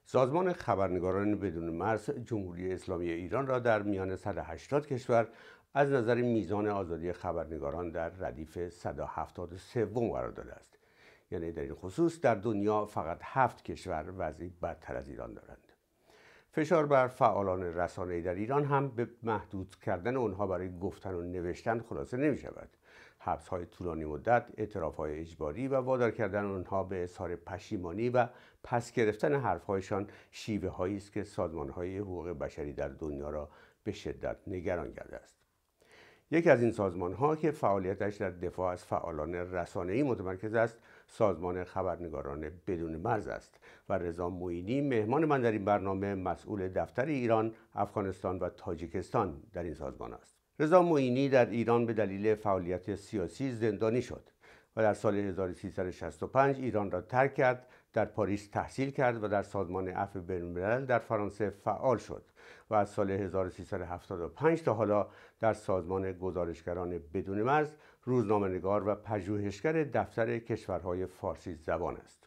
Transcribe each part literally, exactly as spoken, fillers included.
سازمان خبرنگاران بدون مرز جمهوری اسلامی ایران را در میان صد و هشتاد کشور از نظر میزان آزادی خبرنگاران در ردیف صد و هفتاد و سه قرار داده است. یعنی در این خصوص در دنیا فقط هفت کشور وضعی بدتر از ایران دارند. فشار بر فعالان رسانه‌ای در ایران هم به محدود کردن آنها برای گفتن و نوشتن خلاصه نمی شود. حبس‌های طولانی مدت، اعتراف‌های اجباری و وادار کردن آنها به اظهار پشیمانی و پس گرفتن حرف‌هایشان شیوه‌هایی است که سازمان‌های حقوق بشری در دنیا را به شدت نگران کرده است. یکی از این سازمان‌ها که فعالیتش در دفاع از فعالان رسانه‌ای متمرکز است، سازمان خبرنگاران بدون مرز است و رضا معینی مهمان من در این برنامه مسئول دفتر ایران، افغانستان و تاجیکستان در این سازمان است. رضا معینی در ایران به دلیل فعالیت سیاسی زندانی شد و در سال هزار و سیصد و شصت و پنج ایران را ترک کرد، در پاریس تحصیل کرد و در سازمان عفو بین‌الملل در فرانسه فعال شد و از سال هزار و سیصد و هفتاد و پنج تا حالا در سازمان گزارشگران بدون مرز روزنامه‌نگار و پژوهشگر دفتر کشورهای فارسی زبان است.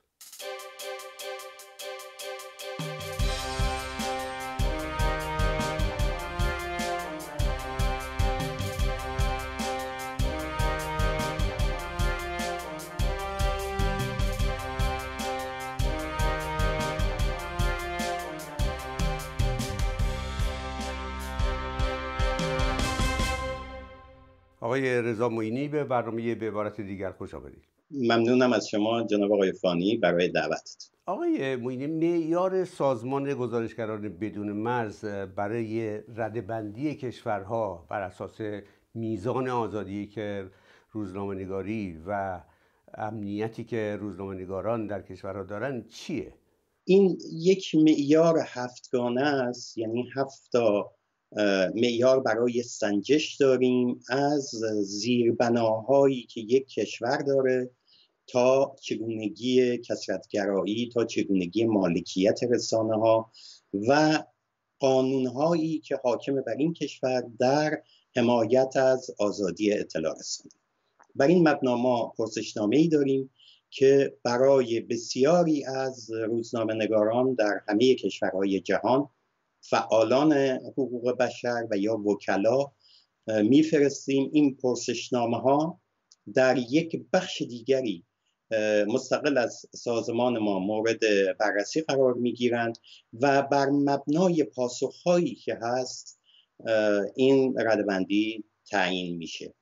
آقای رضا معینی، به برنامه به عبارت دیگر خوش آمدید. ممنونم از شما جناب آقای فانی برای دعوتتون. آقای معینی، معیار سازمان گزارشگران بدون مرز برای رده‌بندی کشورها بر اساس میزان آزادی که روزنامه‌نگاری و امنیتی که روزنامه‌نگاران در کشورها دارن چیه؟ این یک معیار هفتگانه است، یعنی هفت تا معیار برای سنجش داریم، از زیربناهایی که یک کشور داره تا چگونگی کثرت‌گرایی، تا چگونگی مالکیت رسانه ها و قانونهایی که حاکم بر این کشور در حمایت از آزادی اطلاع رسانی. بر این مبنا ما پرسشنامه‌ای داریم که برای بسیاری از روزنامه‌نگاران در همه کشورهای جهان، فعالان حقوق بشر و یا وکلا میفرستیم. این پرسشنامه ها در یک بخش دیگری مستقل از سازمان ما مورد بررسی قرار میگیرند و بر مبنای پاسخهایی که هست این رده‌بندی تعیین میشه.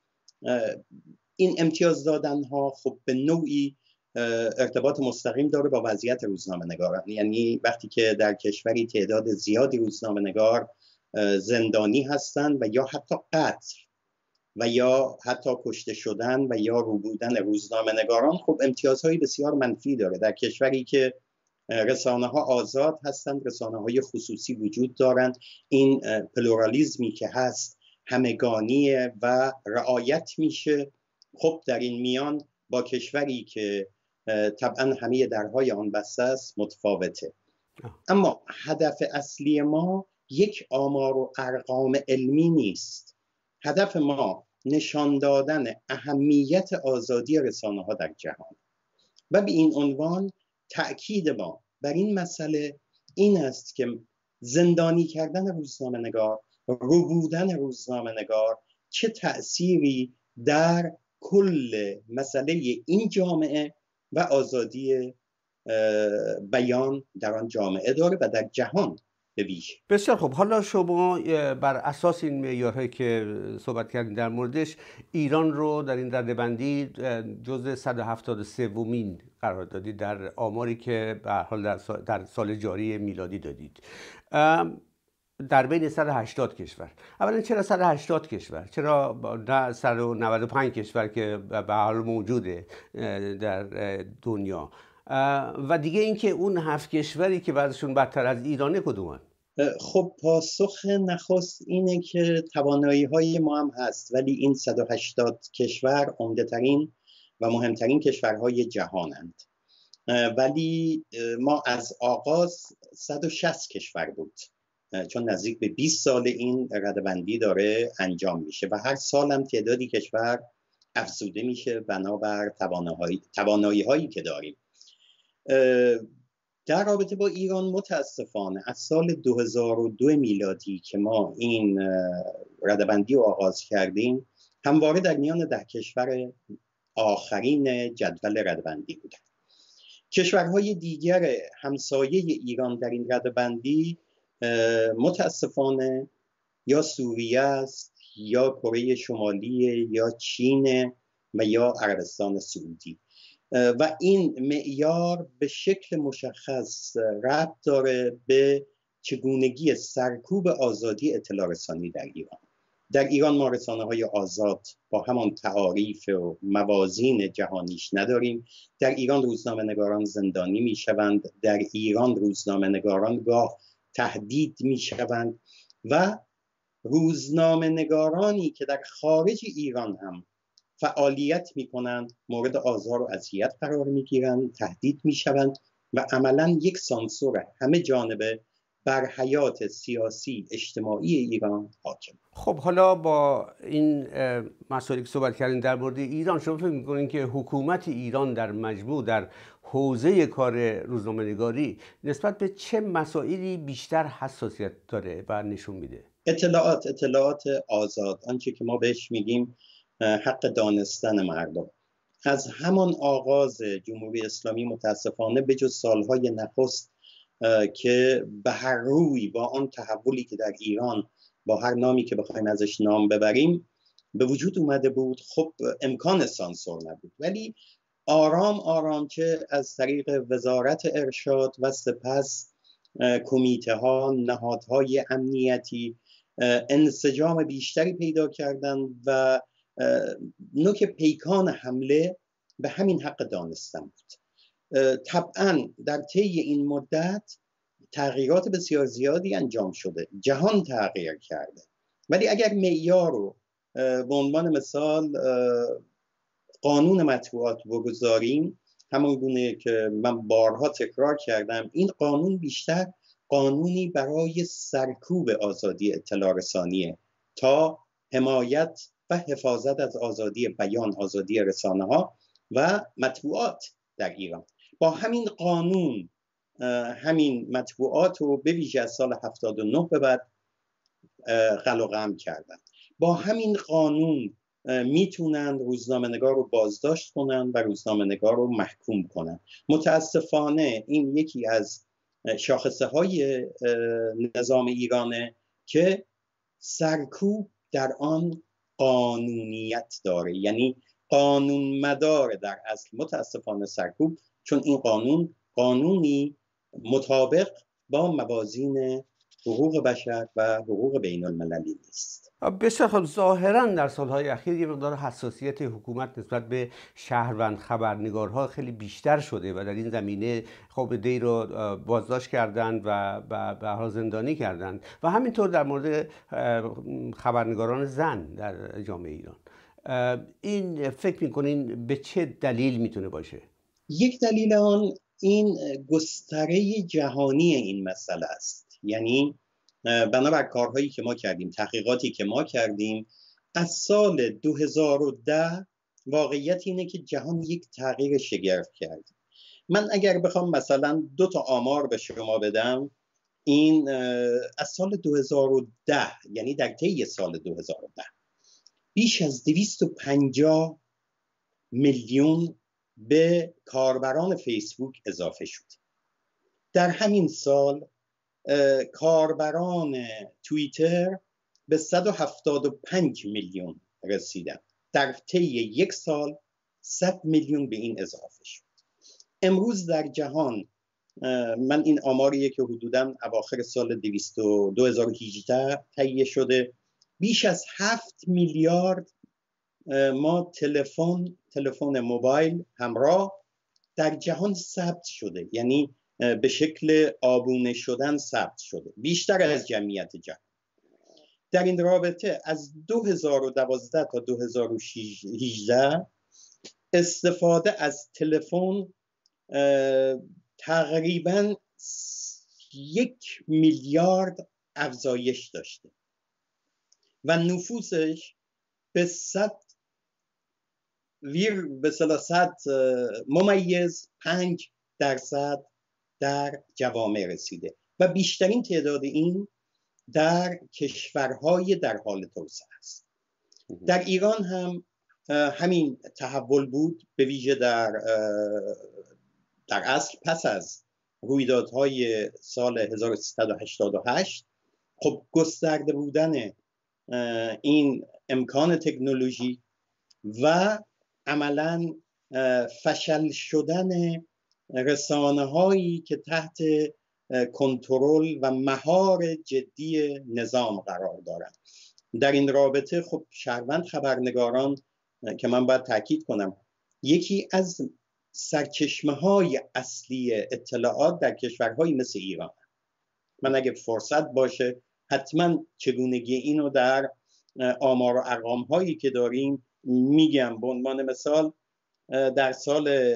این امتیاز دادن ها خب به نوعی ارتباط مستقیم داره با وضعیت روزنامه‌نگاران. یعنی وقتی که در کشوری تعداد زیادی روزنامه‌نگار زندانی هستند و یا حتی قتل و یا حتی کشته شدن و یا روبودن روزنامه‌نگاران، خب امتیازهای بسیار منفی داره. در کشوری که رسانه‌ها آزاد هستند، رسانه‌های خصوصی وجود دارند، این پلورالیزمی که هست همگانیه و رعایت میشه. خب در این میان با کشوری که طبعا همه درهای آن بسته است متفاوته. اما هدف اصلی ما یک آمار و ارقام علمی نیست. هدف ما نشان دادن اهمیت آزادی رسانه ها در جهان و به این عنوان تأکید ما بر این مسئله این است که زندانی کردن روزنامه‌نگار، ربودن روزنامه‌نگار چه تأثیری در کل مسئله این جامعه و آزادی بیان در آن جامعه داره و در جهان به ویژه. بسیار خوب. حالا شما بر اساس این معیارهایی که صحبت کردین در موردش، ایران رو در این رده‌بندی جزو صد و هفتاد و سومین قرار دادید در آماری که به هر حال در سال جاری میلادی دادید، در بین صد و هشتاد کشور. اولا چرا صد و هشتاد کشور؟ چرا نه صد و نود و پنج کشور که به هر حال موجوده در دنیا؟ و دیگه اینکه اون هفت کشوری که وضعشون بدتر از ایرانه کدومن؟ خب پاسخ نخست اینه که توانایی‌های ما هم هست، ولی این صد و هشتاد کشور عمده‌ترین و مهمترین کشورهای جهانند. ولی ما از آغاز صد و شصت کشور بود، چون نزدیک به بیست سال این رده‌بندی داره انجام میشه و هر سال هم تعدادی کشور افزوده میشه بنابر توانایی هایی که داریم. در رابطه با ایران متاسفانه از سال دو هزار و دو میلادی که ما این ردبندی رو آغاز کردیم همواره در میان ده کشور آخرین جدول ردبندی بودن. کشورهای دیگر همسایه ایران در این ردبندی متاسفانه یا سوریه است یا کره شمالی یا چین و یا عربستان سعودی و این معیار به شکل مشخص ربط داره به چگونگی سرکوب آزادی اطلاع رسانی در ایران. در ایران ما رسانه‌های آزاد با همان تعاریف و موازین جهانیش نداریم. در ایران روزنامه‌نگاران زندانی می‌شوند، در ایران روزنامه‌نگاران گاه تهدید می‌شوند و روزنامه‌نگارانی که در خارج ایران هم فعالیت می‌کنند مورد آزار و اذیت قرار می‌گیرند، تهدید می‌شوند و عملاً یک سانسور همه جانبه بر حیات سیاسی اجتماعی ایران حاکم. خب حالا با این مسائلی که صحبت کردین در مورد ایران، شما فکر می‌کنین که حکومت ایران در مجموع در حوزه کار روزنامه‌نگاری نسبت به چه مسائلی بیشتر حساسیت داره و نشون میده؟ اطلاعات اطلاعات آزاد، آنچه که ما بهش میگیم حق دانستن مردم. از همان آغاز جمهوری اسلامی متاسفانه به جز سالهای نخست که به هر روی با آن تحولی که در ایران با هر نامی که بخوایم ازش نام ببریم به وجود اومده بود، خب امکان سانسور نبود، ولی آرام آرام که از طریق وزارت ارشاد و سپس کمیته ها، نهادهای امنیتی انسجام بیشتری پیدا کردن و نوک پیکان حمله به همین حق دانستن بود. طبعا در طی این مدت تغییرات بسیار زیادی انجام شده، جهان تغییر کرده، ولی اگر معیار رو به عنوان مثال قانون مطبوعات بگذاریم، همون گونه که من بارها تکرار کردم، این قانون بیشتر قانونی برای سرکوب آزادی اطلاع رسانیه تا حمایت و حفاظت از آزادی بیان، آزادی رسانه ها و مطبوعات در ایران. با همین قانون همین مطبوعات رو به ویژه از سال هفتاد و نه به بعد قلقم کردن. با همین قانون میتونن روزنامه‌نگار رو بازداشت کنن و روزنامه‌نگار رو محکوم کنن. متاسفانه این یکی از شاخصه های نظام ایرانه که سرکوب در آن قانونیت داره، یعنی قانون مدار در اصل متاسفانه سرکوب، چون این قانون قانونی مطابق با موازین حقوق بشر و حقوق بین المللی نیست. بسیار خب، ظاهراً در سالهای اخیر یه مقدار حساسیت حکومت نسبت به شهروند خبرنگارها خیلی بیشتر شده و در این زمینه خب عده‌ای رو بازداشت کردند و به هر حال زندانی کردند و همینطور در مورد خبرنگاران زن در جامعه ایران. این فکر می‌کنین به چه دلیل میتونه باشه؟ یک دلیل آن این گستره جهانی این مسئله است. یعنی بنابر کارهایی که ما کردیم، تحقیقاتی که ما کردیم، از سال دو هزار و ده واقعیت اینه که جهان یک تغییر شگرف کرد. من اگر بخوام مثلا دو تا آمار به شما بدم، این از سال دو هزار و ده، یعنی در طی سال دو هزار و ده بیش از دویست و پنجاه میلیون به کاربران فیسبوک اضافه شد. در همین سال کاربران توییتر به صد و هفتاد و پنج میلیون رسیدن. در طی یک سال صد میلیون به این اضافه شد. امروز در جهان، من این آماریه که حدوداً اواخر سال دو هزار و هجده تهیه شده، بیش از هفت میلیارد ما تلفن تلفن موبایل همراه در جهان ثبت شده، یعنی به شکل آبونه شدن ثبت شده، بیشتر از جمعیت جهان. در این رابطه از دو هزار و دوازده تا دو هزار و هجده استفاده از تلفن تقریباً یک میلیارد افزایش داشته و نفوذش به صد ویر به صد ممیز پنج درصد در جوامع رسیده و بیشترین تعداد این در کشورهای در حال توسعه است. در ایران هم همین تحول بود، به ویژه در در اصل پس از رویدادهای سال هزار و سیصد و هشتاد و هشت. خب گسترده بودن این امکان تکنولوژی و عملاً فشل شدن رسانه هایی که تحت کنترل و مهار جدی نظام قرار دارند. در این رابطه خب شهروند خبرنگاران که من باید تاکید کنم یکی از سرچشمه های اصلی اطلاعات در کشورهایی مثل ایران. من اگه فرصت باشه حتما چگونگی اینو در آمار و ارقام هایی که داریم میگم. به عنوان مثال در سال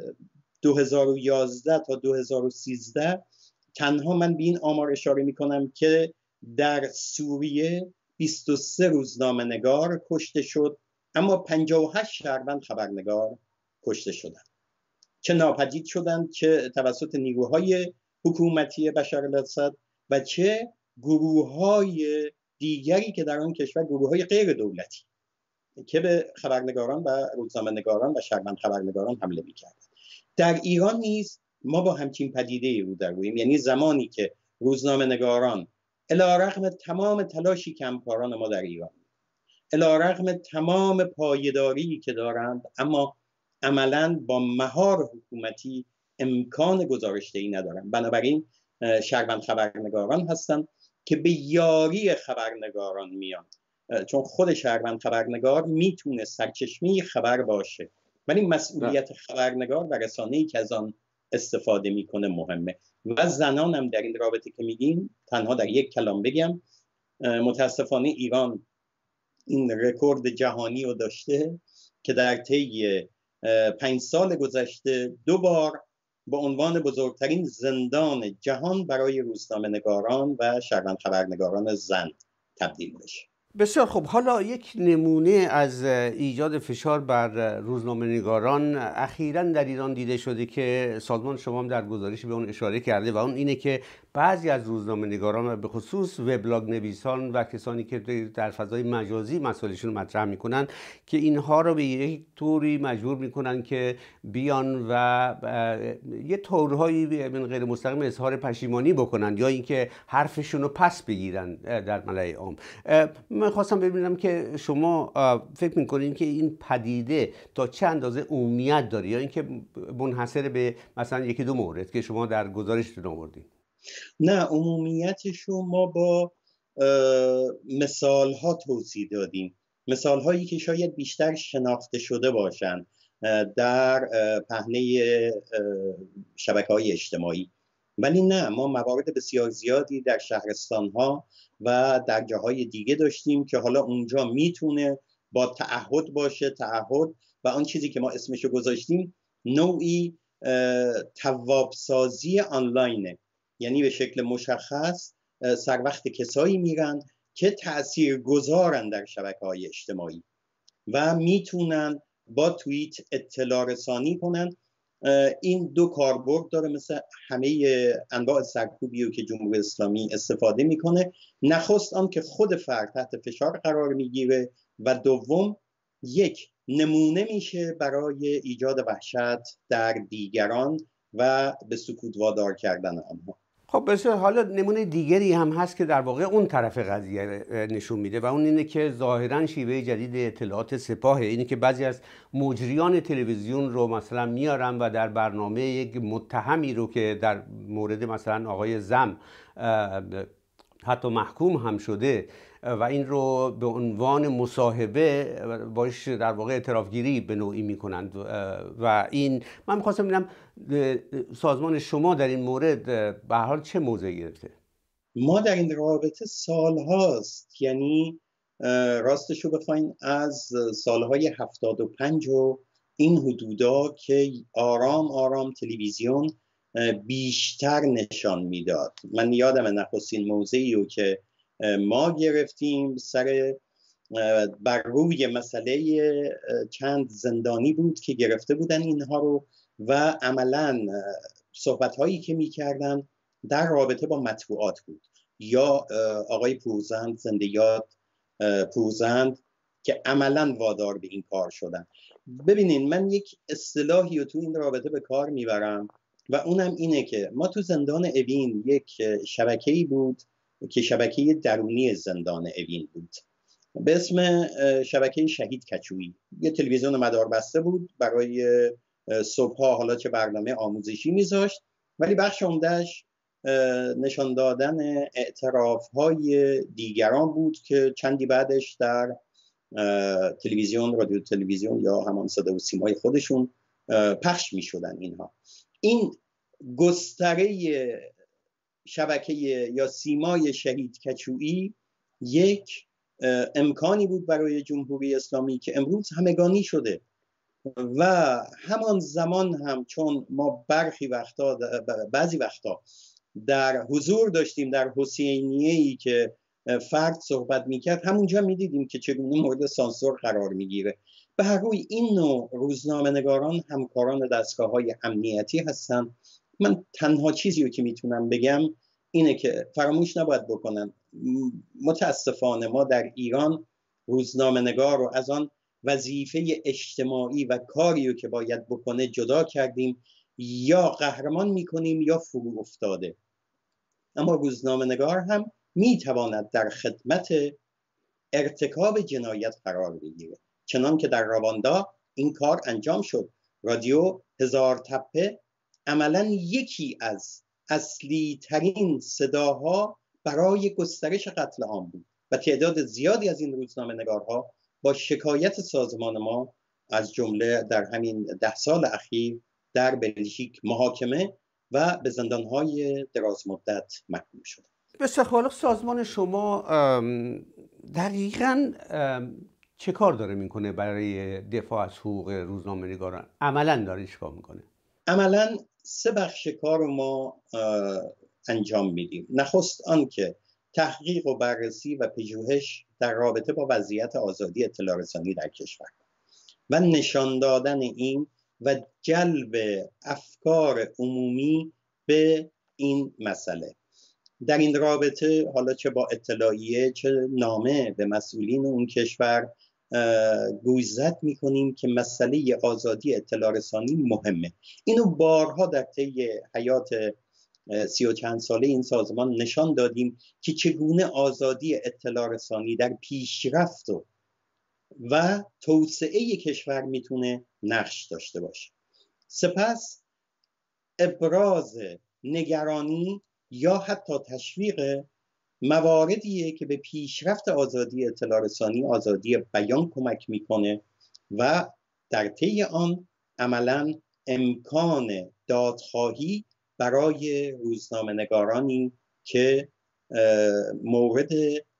دو هزار و یازده تا دو هزار و سیزده تنها من به این آمار اشاره میکنم که در سوریه بیست و سه روزنامه نگار کشته شد، اما پنجاه و هشت شهروند خبرنگار کشته شدند، چه ناپدید شدند، چه توسط نیروهای حکومتی بشار الاسد و چه گروه‌های دیگری که در آن کشور گروه‌های غیر دولتی که به خبرنگاران و روزنامه‌نگاران و شهروند خبرنگاران حمله می‌کردند. در ایران نیز ما با همچین پدیده‌ای رو در رویم، یعنی زمانی که روزنامه‌نگاران علی‌رغم تمام تلاشی که همکاران ما در ایران، علی‌رغم تمام پایداری که دارند، اما عملاً با مهار حکومتی امکان گزارش‌دهی ندارند. بنابراین شهروند خبرنگاران هستند که به یاری خبرنگاران میان، چون خود شهروند خبرنگار میتونه سرچشمه خبر باشه، ولی مسئولیت خبرنگار و رسانه‌ای که از آن استفاده میکنه مهمه. و زنان هم در این رابطه که میگیم، تنها در یک کلام بگم، متاسفانه ایران این رکورد جهانی رو داشته که در طی پنج سال گذشته دو بار به عنوان بزرگترین زندان جهان برای روزنامه‌نگاران و شهروند خبرنگاران زن تبدیل بشه. بسیار خوب. حالا یک نمونه از ایجاد فشار بر روزنامه‌نگاران اخیراً در ایران دیده شده که سازمان شما هم در گزارش به اون اشاره کرده و اون اینه که بعضی از روزنامه‌نگاران و به خصوص وبلاگ نویسان و کسانی که در فضای مجازی مسائلشون مطرح میکنن که اینها رو به یک طوری مجبور میکنن که بیان و یه طورهایی من غیر مستقیم اظهار پشیمانی بکنن یا اینکه حرفشون رو پس بگیرن در ملأ عام. من خواستم ببینم که شما فکر میکنین که این پدیده تا چه اندازه عمومیت داره یا اینکه منحصر به مثلا یکی دو مورد که شما در گزارشتون آوردین؟ نه، عمومیتش رو ما با مثال ها توضیح دادیم، مثال هایی که شاید بیشتر شناخته شده باشند در پهنه شبکه های اجتماعی. ولی نه، ما موارد بسیار زیادی در شهرستان ها و در جاهای دیگه داشتیم که حالا اونجا میتونه با تعهد باشه، تعهد و آن چیزی که ما اسمشو گذاشتیم نوعی توابسازی آنلاینه، یعنی به شکل مشخص سر وقت کسایی میرن که تأثیر گذارن در شبکه‌های اجتماعی و میتونن با توییت اطلاع رسانی کنن. این دو کاربرد داره مثل همه انواع سرکوبی که جمهوری اسلامی استفاده میکنه. نخست آن که خود فرد تحت فشار قرار میگیره و دوم یک نمونه میشه برای ایجاد وحشت در دیگران و به سکوت وادار کردن آنها. خب بسیار. حالا نمونه دیگری هم هست که در واقع اون طرف قضیه نشون میده و اون اینه که ظاهرا شیوه جدید اطلاعات سپاهه، اینه که بعضی از مجریان تلویزیون رو مثلا میارن و در برنامه یک متهمی رو که در مورد مثلا آقای زم حتی محکوم هم شده و این رو به عنوان مصاحبه باش در واقع اعترافگیری به نوعی میکنند و این من میخواستم ببینم سازمان شما در این مورد به هر حال چه موضعی گرفته؟ ما در این رابطه سال هاست، یعنی راستش رو بخواین از سالهای هفتاد و پنج و این حدودا که آرام آرام تلویزیون بیشتر نشان میداد. من یادم نخستین موضعی رو که ما گرفتیم سر بر روی مسئله چند زندانی بود که گرفته بودن اینها رو و عملاً صحبت‌هایی که می‌کردن در رابطه با مطبوعات بود. یا آقای پورزند، زنده یاد پورزند، که عملاً وادار به این کار شدن. ببینین من یک اصطلاحی رو تو این رابطه به کار میبرم و اونم اینه که ما تو زندان اوین یک شبکه‌ای بود که شبکه درونی زندان اوین بود به اسم شبکه شهید کچویی. یه تلویزیون مداربسته بود، برای صبح‌ها حالا چه برنامه آموزشی میذاشت، ولی بخش عمده‌اش نشان دادن اعتراف‌های دیگران بود که چندی بعدش در تلویزیون، رادیو تلویزیون یا همان صدا و سیمای خودشون پخش می شدن. اینها این گستره شبکه یا سیمای شهید کچویی یک امکانی بود برای جمهوری اسلامی که امروز همگانی شده و همان زمان هم چون ما برخی وقتا بعضی وقتا در حضور داشتیم در حسینیه‌ای که فرد صحبت میکرد، همونجا میدیدیم که چگونه مورد سانسور قرار میگیره. به هر روی این نوع روزنامه‌نگاران همکاران دستگاه‌های امنیتی هستن. من تنها چیزی رو که میتونم بگم اینه که فراموش نباید بکنن متاسفانه ما در ایران روزنامه‌نگار رو از آن وظیفه اجتماعی و کاری رو که باید بکنه جدا کردیم، یا قهرمان میکنیم یا فرو افتاده. اما روزنامه‌نگار هم میتواند در خدمت ارتکاب جنایت قرار بگیره، چنان که در رواندا این کار انجام شد. رادیو هزار تپه عملا یکی از اصلی ترین صداها برای گسترش قتل عام بود و تعداد زیادی از این روزنامه‌نگارها با شکایت سازمان ما از جمله در همین ده سال اخیر در بلژیک محاکمه و به زندانهای دراز مدت محکوم شد. بسیار خالق، سازمان شما دقیقاً چه کار داره میکنه برای دفاع از حقوق روزنامه‌نگاران؟ عملاً داره چیکار میکنه؟ عملاً سه بخش کار ما انجام میدیم. نخست آن که تحقیق و بررسی و پژوهش در رابطه با وضعیت آزادی اطلاع رسانی در کشور و نشان دادن این و جلب افکار عمومی به این مسئله. در این رابطه حالا چه با اطلاعیه چه نامه به مسئولین اون کشور گوشزد میکنیم که مسئله آزادی اطلاع رسانی مهمه. اینو بارها در طی حیات سی و چند ساله این سازمان نشان دادیم که چگونه آزادی اطلاع رسانی در پیشرفت و, و توسعه کشور میتونه نقش داشته باشه. سپس ابراز نگرانی یا حتی تشویق مواردیه که به پیشرفت آزادی اطلاع رسانی، آزادی بیان کمک میکنه و در طی آن عملاً امکان دادخواهی برای روزنامه‌نگارانی که مورد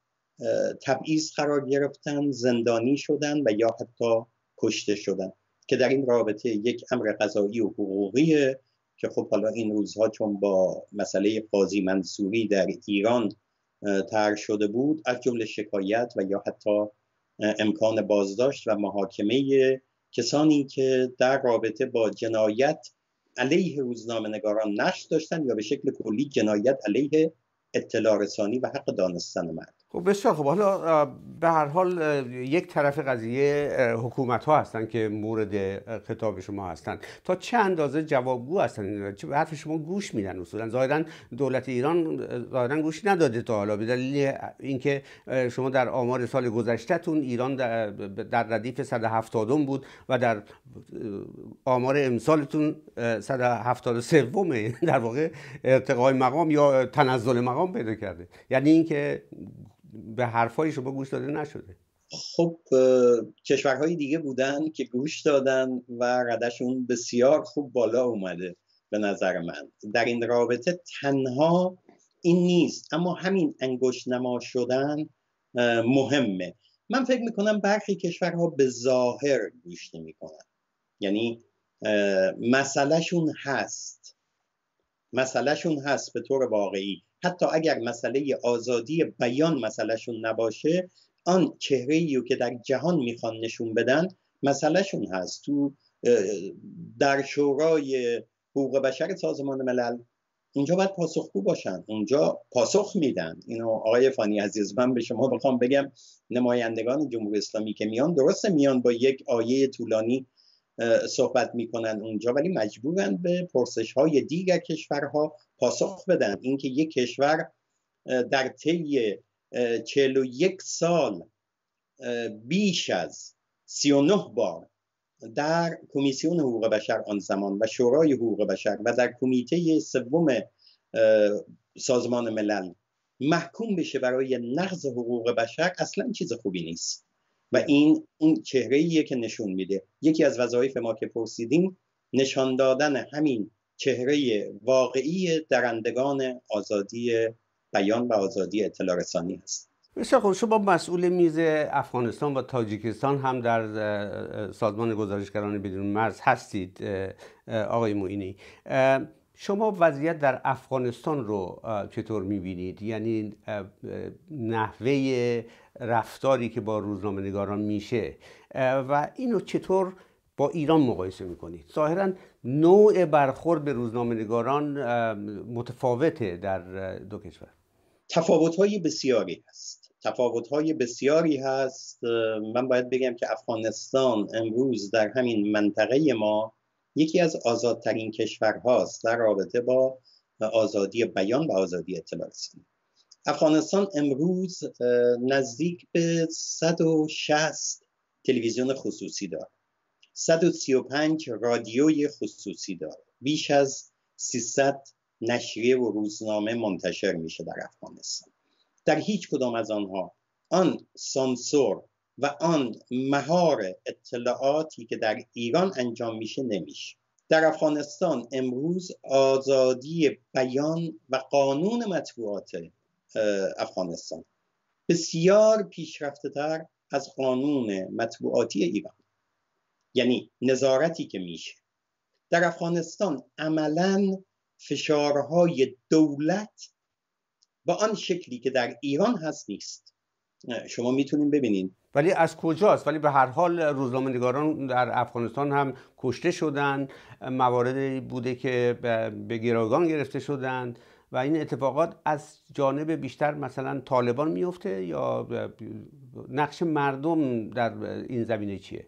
تبعیض قرار گرفتن، زندانی شدن و یا حتی کشته شدن، که در این رابطه یک امر قضایی و حقوقیه که خب حالا این روزها چون با مسئله قاضی منصوری در ایران طرح شده بود، از جمله شکایت و یا حتی امکان بازداشت و محاکمه کسانی که در رابطه با جنایت علیه روزنامه‌نگاران نقش داشتن یا به شکل کلی جنایت علیه اطلاع رسانی و حق دانستن مرد. خب بسیار خب. حالا به هر حال یک طرف قضیه حکومت ها هستن که مورد خطاب شما هستن. تا چه اندازه جوابگو هستن؟ چه حرف شما گوش میدن؟ اصولا ظاهرا دولت ایران ظاهرا گوش نداده تا حالا، به دلیل اینکه شما در آمار سال گذشته‌تون ایران در, در ردیف صد و هفتاد بود و در آمار امسالتون صد و هفتاد و سه در واقع ارتقای مقام یا تنزل مقام پیدا کرده. یعنی اینکه به حرفای شما گوش داده نشده. خب کشورهای دیگه بودن که گوش دادن و ردشون بسیار خوب بالا اومده به نظر من. در این رابطه تنها این نیست، اما همین انگشت نما شدن مهمه. من فکر میکنم برخی کشورها به ظاهر گوش نمیکنن، یعنی مسئلهشون هست مسئلهشون هست به طور واقعی. حتی اگر مسئله آزادی بیان مسئلهشون نباشه، آن چهره‌ای رو که در جهان میخوان نشون بدن مسئلهشون هست. تو در شورای حقوق بشر سازمان ملل اونجا باید پاسخگو باشن، اونجا پاسخ میدن. اینو آقای فانی عزیز من به شما بخوام بگم، نمایندگان جمهوری اسلامی که میان، درسته میان با یک آیه طولانی صحبت میکنن اونجا، ولی مجبورن به پرسش های دیگر کشورها پاسخ بدن. اینکه یک کشور در طی چهل و یک سال بیش از سی و نه بار در کمیسیون حقوق بشر آن زمان و شورای حقوق بشر و در کمیته سوم سازمان ملل محکوم بشه برای نقض حقوق بشر، اصلا چیز خوبی نیست و این اون چهره‌ایه که نشون میده. یکی از وظایف ما که پرسیدیم نشان دادن همین چهره واقعی درندگان آزادی بیان و آزادی اطلاع رسانی است. بسیار خوب. شما مسئول میز افغانستان و تاجیکستان هم در سازمان گزارشگران بدون مرز هستید آقای معینی. شما وضعیت در افغانستان رو چطور میبینید؟ یعنی نحوه رفتاری که با روزنامه‌نگاران میشه و اینو چطور با ایران مقایسه میکنید؟ ظاهراً نوع برخورد به روزنامه‌نگاران متفاوته در دو کشور. تفاوت‌های بسیاری هست. تفاوت‌های بسیاری هست. من باید بگم که افغانستان امروز در همین منطقه ما یکی از آزادترین کشورهاست در رابطه با آزادی بیان و آزادی اطلاع رسانی. افغانستان امروز نزدیک به صد و شصت تلویزیون خصوصی داره، صد و سی و پنج رادیوی خصوصی داره، بیش از سیصد نشریه و روزنامه منتشر میشه در افغانستان. در هیچ کدام از آنها آن سانسور و آن مهار اطلاعاتی که در ایران انجام میشه نمیشه. در افغانستان امروز آزادی بیان و قانون مطبوعات افغانستان بسیار پیشرفته تر از قانون مطبوعاتی ایران. یعنی نظارتی که میشه در افغانستان عملاً فشارهای دولت با آن شکلی که در ایران هست نیست. شما میتونین ببینین. ولی از کجاست؟ ولی به هر حال روزنامه‌نگاران در افغانستان هم کشته شدن، مواردی بوده که به گروگان گرفته شدند و این اتفاقات از جانب بیشتر مثلا طالبان میفته یا نقش مردم در این زمینه چیه؟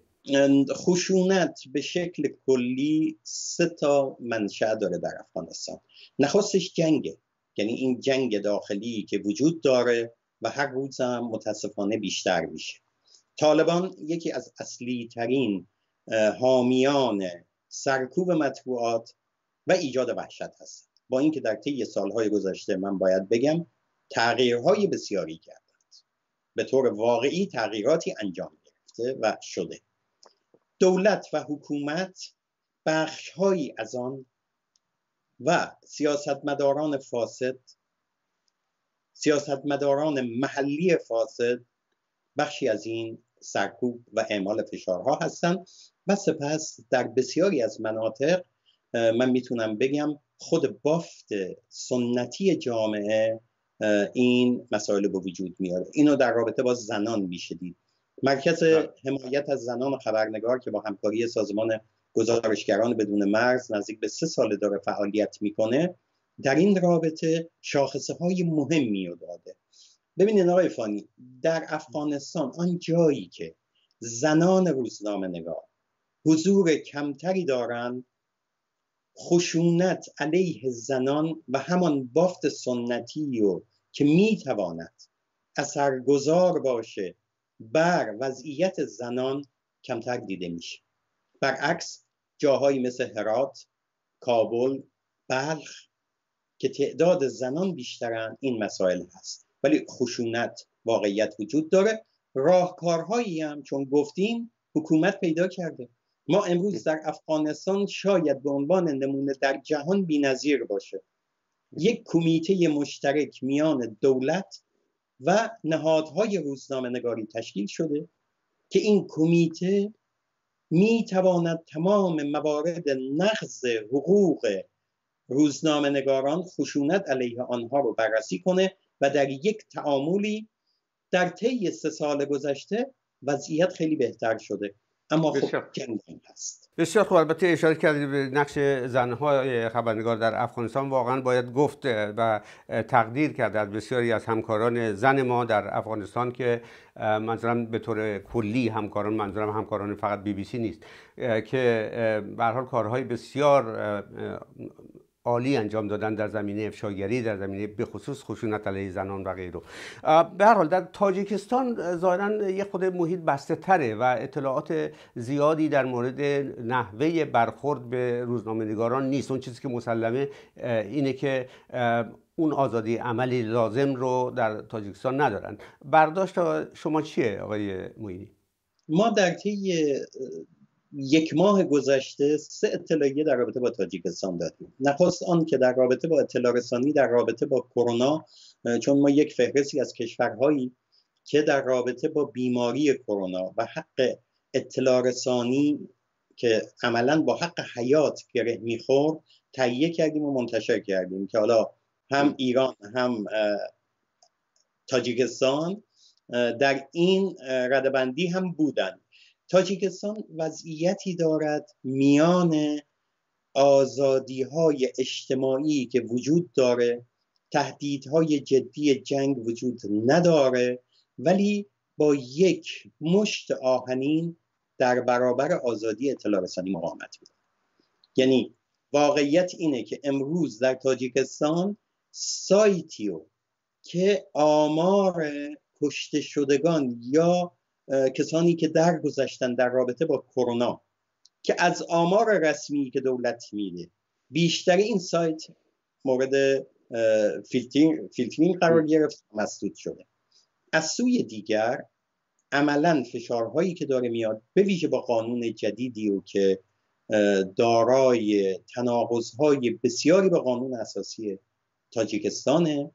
خشونت به شکل کلی سه تا منشأ داره در افغانستان. نخستش جنگه، یعنی این جنگ داخلی که وجود داره و هر روز هم متاسفانه بیشتر میشه. طالبان یکی از اصلی ترین حامیان سرکوب مطبوعات و ایجاد وحشت هست، با اینکه در طی سالهای گذشته من باید بگم تغییرهای بسیاری کردند، به طور واقعی تغییراتی انجام گرفته و شده. دولت و حکومت بخشهایی از آن و سیاستمداران فاسد، سیاستمداران محلی فاسد بخشی از این سرکوب و اعمال فشارها هستند و سپس در بسیاری از مناطق من میتونم بگم خود بافت سنتی جامعه این مسائل به وجود میاره. اینو در رابطه با زنان میشه دید. مرکز حمایت از زنان و خبرنگار که با همکاری سازمان گزارشگران بدون مرز نزدیک به سه سال داره فعالیت میکنه، در این رابطه شاخصه های مهمی رو داده. ببینید آقای فانی، در افغانستان آن جایی که زنان روزنامه نگار حضور کمتری دارند، خشونت علیه زنان و همان بافت سنتی رو که میتواند اثرگذار باشه بر وضعیت زنان کمتر دیده میشه. برعکس جاهایی مثل هرات، کابل، بلخ که تعداد زنان بیشترن این مسائل هست، ولی خشونت واقعیت وجود داره. راهکارهایی هم چون گفتیم حکومت پیدا کرده. ما امروز در افغانستان شاید به عنوان نمونه در جهان بی‌نظیر باشه، یک کمیته مشترک میان دولت و نهادهای روزنامه نگاری تشکیل شده که این کمیته می تواند تمام موارد نقض حقوق روزنامه نگاران، خشونت علیه آنها رو بررسی کنه و در یک تعاملی در طی سه سال گذشته وضعیت خیلی بهتر شده. اما خب جنگ هست. بسیار خوب. البته اشاره کردید به نقش زنهای خبرنگار در افغانستان. واقعا باید گفت و تقدیر کرد از بسیاری از همکاران زن ما در افغانستان که منظورم به طور کلی همکاران، منظورم همکاران فقط بی بی سی نیست، که به هر حال کارهای بسیار عالی انجام دادن در زمینه افشاگری، در زمینه به خصوص خشونت علیه زنان و غیره. به هر حال در تاجیکستان ظاهراً یه خود محیط بسته تره و اطلاعات زیادی در مورد نحوه برخورد به روزنامه‌نگاران نیست. اون چیزی که مسلمه اینه که اون آزادی عملی لازم رو در تاجیکستان ندارن. برداشت شما چیه آقای معینی؟ ما در طی یک ماه گذشته سه اطلاعیه در رابطه با تاجیکستان دادیم. نخست آن که در رابطه با اطلاع رسانی در رابطه با کرونا، چون ما یک فهرستی از کشورهایی که در رابطه با بیماری کرونا و حق اطلاع رسانی که عملاً با حق حیات گره میخورد تهیه کردیم و منتشر کردیم که حالا هم ایران هم تاجیکستان در این ردبندی هم بودند. تاجیکستان وضعیتی دارد میان آزادی‌های اجتماعی که وجود داره، تهدیدهای جدی جنگ وجود نداره، ولی با یک مشت آهنین در برابر آزادی اطلاع رسانی مقاومت می‌کنه. یعنی واقعیت اینه که امروز در تاجیکستان سایتیو که آمار کشته شدگان یا کسانی که درگذشتن در رابطه با کرونا که از آمار رسمی که دولت میده بیشتر این سایت مورد فیلترینگ قرار گرفت، مسدود شده. از سوی دیگر عملاً فشارهایی که داره میاد به ویژه با قانون جدیدی و که دارای تناقض‌های بسیاری با قانون اساسی تاجیکستانه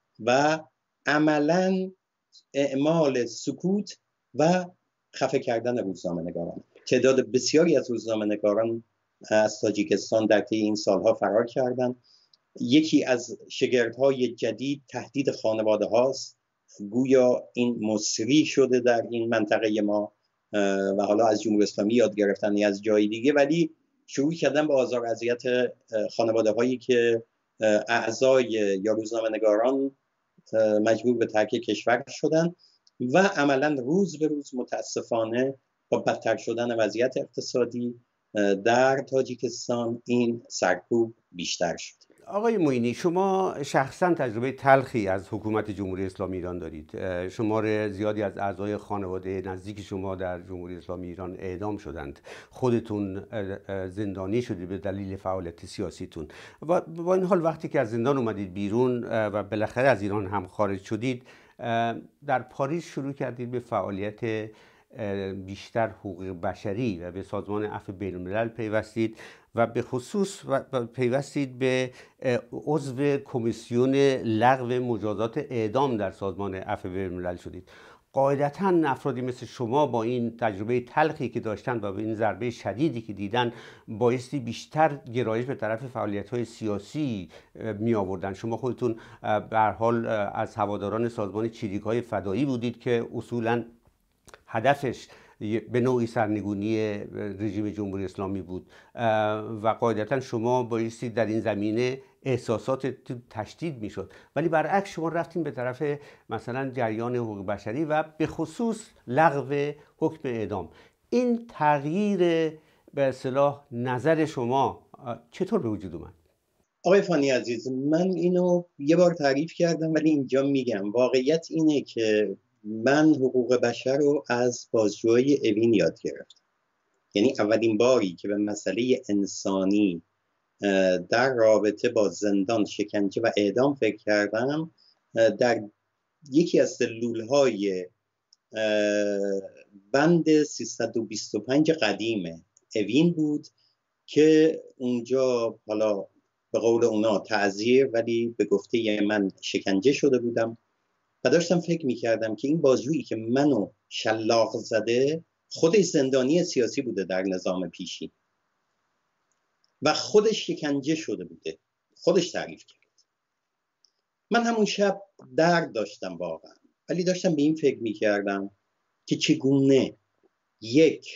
و عملاً اعمال سکوت و خفه کردن روزنامه‌نگاران. تعداد بسیاری از روزنامه‌نگاران از تاجیکستان در طی این سالها فرار کردند. یکی از شگردهای جدید تهدید خانواده هاست. گویا این مصری شده در این منطقه ما و حالا از جمهوری اسلامی یاد گرفتن یا از جای دیگه، ولی شروع کردن به آزار و اذیت خانواده هایی که اعضای یا روزنامه‌نگاران مجبور به ترک کشور شدن و عملا روز به روز متاسفانه با بدتر شدن وضعیت اقتصادی در تاجیکستان این سرکوب بیشتر شد. آقای معینی، شما شخصا تجربه تلخی از حکومت جمهوری اسلامی ایران دارید. شمار زیادی از اعضای خانواده نزدیک شما در جمهوری اسلامی ایران اعدام شدند. خودتون زندانی شدید به دلیل فعالیت سیاسیتون. و با این حال وقتی که از زندان اومدید بیرون و بالاخره از ایران هم خارج شدید، در پاریس شروع کردید به فعالیت بیشتر حقوق بشری و به سازمان عفو بین‌الملل پیوستید و به خصوص پیوستید به عضو کمیسیون لغو مجازات اعدام در سازمان عفو بین‌الملل شدید. قاعدتاً افرادی مثل شما با این تجربه تلخی که داشتن و با این ضربه شدیدی که دیدن بایستی بیشتر گرایش به طرف فعالیت‌های سیاسی می آوردن. شما خودتون به هر حال از هواداران سازمان چریک‌های فدایی بودید که اصولاً هدفش به نوعی سرنگونی رژیم جمهوری اسلامی بود و قاعدتا شما بایستی در این زمینه احساسات تشدید میشد، ولی برعکس شما رفتین به طرف مثلا جریان حقوق بشری و به خصوص لغو حکم اعدام. این تغییر به اصطلاح نظر شما چطور به وجود اومد؟ آقای فانی عزیز، من اینو یه بار تعریف کردم ولی اینجا میگم. واقعیت اینه که من حقوق بشر رو از بازجوهای اوین یاد گرفتم. یعنی اولین باری که به مسئله انسانی در رابطه با زندان، شکنجه و اعدام فکر کردم در یکی از سلولهای بند سیصد و بیست و پنج قدیم اوین بود که اونجا حالا به قول اونا تعزیر ولی به گفته من شکنجه شده بودم و داشتم فکر میکردم که این بازجویی که منو شلاق زده خودش زندانی سیاسی بوده در نظام پیشین و خودش شکنجه شده بوده، خودش تعریف کرد. من همون شب درد داشتم واقعا، ولی داشتم به این فکر میکردم که چگونه یک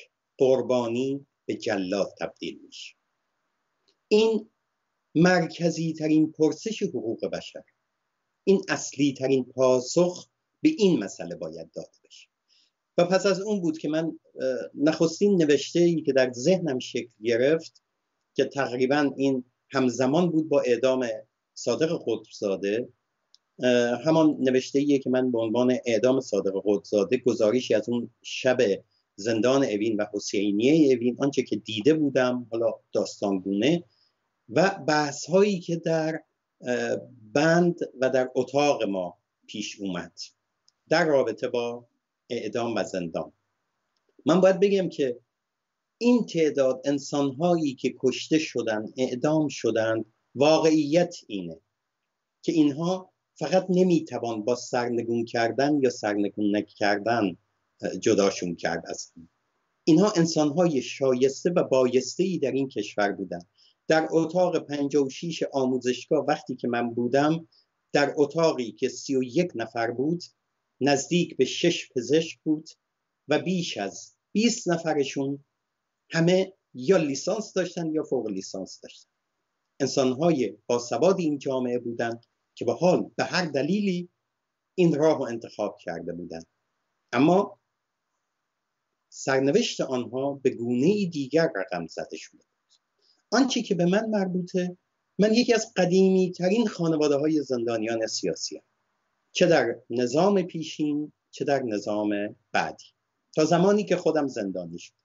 قربانی به جلاد تبدیل میشه. این مرکزی ترین پرسش حقوق بشر، این اصلی ترین پاسخ به این مسئله باید داده بشه. و پس از اون بود که من نخستین نوشته ای که در ذهنم شکل گرفت که تقریبا این همزمان بود با اعدام صادق قطبزاده، همان نوشته ایه که من به عنوان اعدام صادق قطبزاده، گزارشی از اون شب زندان اوین و حسینیه اوین، آنچه که دیده بودم حالا داستانگونه، و بحث هایی که در بند و در اتاق ما پیش اومد در رابطه با اعدام و زندان. من باید بگم که این تعداد انسانهایی که کشته شدن، اعدام شدن، واقعیت اینه که اینها فقط نمیتوان با سرنگون کردن یا سرنگون نکردن جداشون کرد از هم. اینها انسانهای شایسته و بایسته‌ای در این کشور بودن. در اتاق پنجاه و شش آموزشگاه وقتی که من بودم، در اتاقی که سی و یک نفر بود، نزدیک به شش پزشک بود و بیش از بیست نفرشون همه یا لیسانس داشتن یا فوق لیسانس داشتن. انسانهای باسواد این جامعه بودن که به حال به هر دلیلی این راه رو انتخاب کرده بودن، اما سرنوشت آنها به گونه‌ای دیگر رقم زده شده بود. آنچه که به من مربوطه، من یکی از قدیمی ترین خانواده های زندانیان سیاسی هم. چه در نظام پیشین چه در نظام بعدی، تا زمانی که خودم زندانی شد.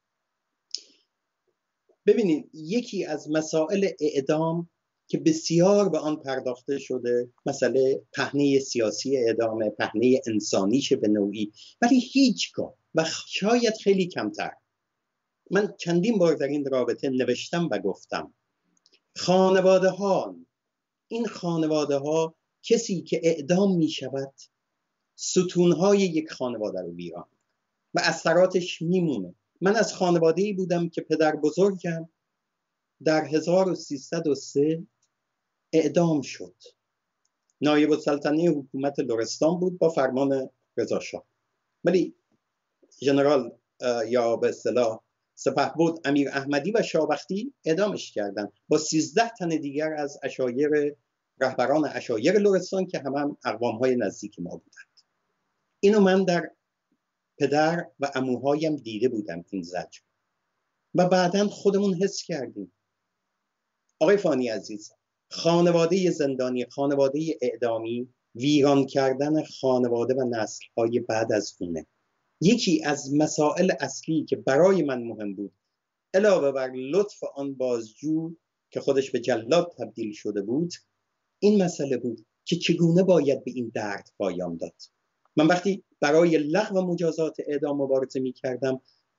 ببینید، یکی از مسائل اعدام که بسیار به آن پرداخته شده، مسئله پهنه سیاسی اعدام، پهنه انسانیش به نوعی، ولی هیچگاه و شاید خیلی کمتر. من چندین بار در این رابطه نوشتم و گفتم خانواده ها، این خانواده ها، کسی که اعدام می شود ستونهای یک خانواده رو ویران و اثراتش میمونه. من از خانواده‌ای بودم که پدر بزرگم در هزار و سیصد و سه اعدام شد. نایب السلطنه حکومت لرستان بود با فرمان رضا شاه، ولی ژنرال یا به اصطلاح سپهبد امیر احمدی و شاهبختی اعدامش کردن با سیزده تن دیگر از عشایر رهبران عشایر لرستان که هم هم اقوام‌های نزدیک ما بودند. اینو من در پدر و عموهایم دیده بودم این زجر، و بعداً خودمون حس کردیم. آقای فانی عزیز، خانواده زندانی، خانواده اعدامی، ویران کردن خانواده و نسل‌های بعد از اونه. یکی از مسائل اصلی که برای من مهم بود، علاوه بر لطف آن بازجو که خودش به جلاد تبدیل شده بود، این مسئله بود که چگونه باید به این درد پایان داد. من وقتی برای لغو مجازات اعدام مبارزه می کردم،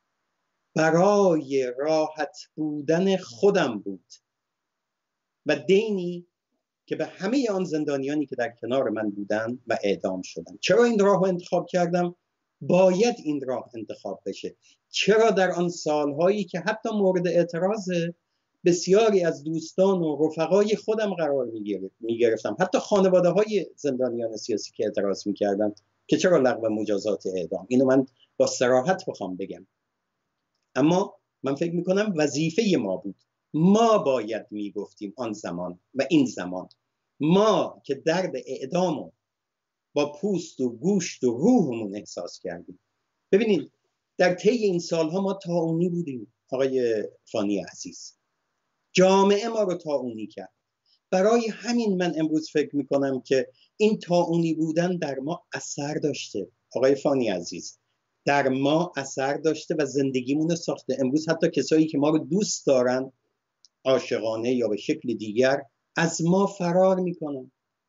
برای راحت بودن خودم بود و دینی که به همه آن زندانیانی که در کنار من بودن و اعدام شدن. چرا این راه رو انتخاب کردم؟ باید این راه انتخاب بشه. چرا در آن سالهایی که حتی مورد اعتراض بسیاری از دوستان و رفقای خودم قرار می گرفتم، حتی خانواده های زندانیان سیاسی که اعتراض می کردن که چرا لغو مجازات اعدام، اینو من با صراحت بخوام بگم. اما من فکر می کنم وظیفه ما بود، ما باید می گفتیم آن زمان و این زمان، ما که درد اعدامو با پوست و گوشت و روحمون احساس کردیم. ببینید، در طی این سالها ما طاعونی بودیم آقای فانی عزیز، جامعه ما رو طاعونی کرد. برای همین من امروز فکر میکنم که این طاعونی بودن در ما اثر داشته. آقای فانی عزیز، در ما اثر داشته و زندگیمون رو ساخته. امروز حتی کسایی که ما رو دوست دارن، عاشقانه یا به شکل دیگر، از ما فرار میکنن.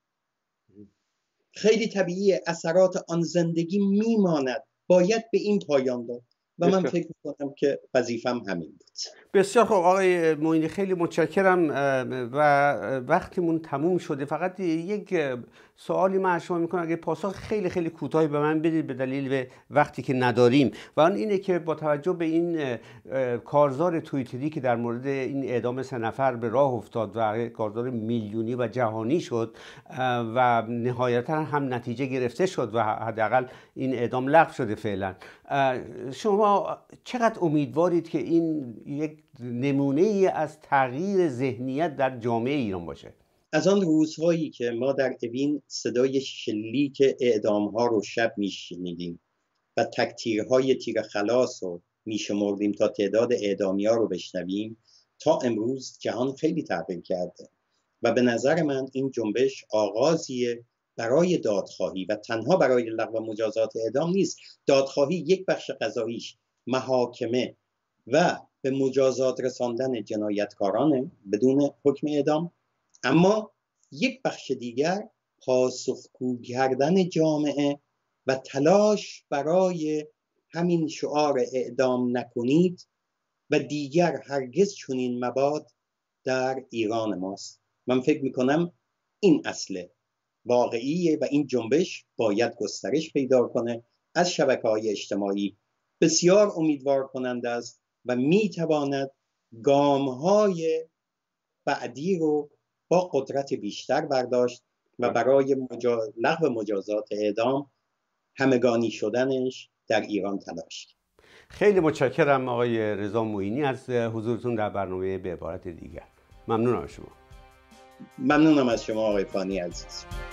خیلی طبیعیه، اثرات آن زندگی میماند، باید به این پایان داد و من فکر میکنم که وظیفم همین بود. بسیار خوب آقای معینی، خیلی متشکرم و وقتمون تموم شده. فقط یک سوالی من از شما میکنم، اگه پاسخ خیلی خیلی کوتاهی به من بدید به دلیل وقتی که نداریم، و اون اینه که با توجه به این کارزار توییتری که در مورد این اعدام سه نفر به راه افتاد و کارزار میلیونی و جهانی شد و نهایتا هم نتیجه گرفته شد و حداقل این اعدام لغو شده فعلا، شما چقدر امیدوارید که این یک نمونه ای از تغییر ذهنیت در جامعه ایران باشه؟ از آن روزهایی که ما در اوین صدای شلیک اعدام ها رو شب میشنیدیم و تکتیرهای تیر خلاص رو میشمردیم تا تعداد اعدامی ها رو بشنویم، تا امروز جهان خیلی تغییر کرده و به نظر من این جنبش آغازیه برای دادخواهی و تنها برای لغو مجازات اعدام نیست. دادخواهی یک بخش قضاییش محاکمه و به مجازات رساندن جنایتکاران بدون حکم اعدام، اما یک بخش دیگر پاسخگو کردن جامعه و تلاش برای همین شعار اعدام نکنید و دیگر هرگز چنین مباد در ایران ماست. من فکر میکنم این اصله واقعیه و این جنبش باید گسترش پیدا کنه. از شبکه‌های اجتماعی بسیار امیدوار کننده است و میتواند گام‌های بعدی رو با قدرت بیشتر برداشت و برای مجا... لغو مجازات اعدام همگانی شدنش در ایران تلاش کرد. خیلی متشکرم آقای رضا معینی از حضورتون در برنامه به عبارت دیگر. ممنونم از شما. ممنونم از شما آقای فانی عزیز.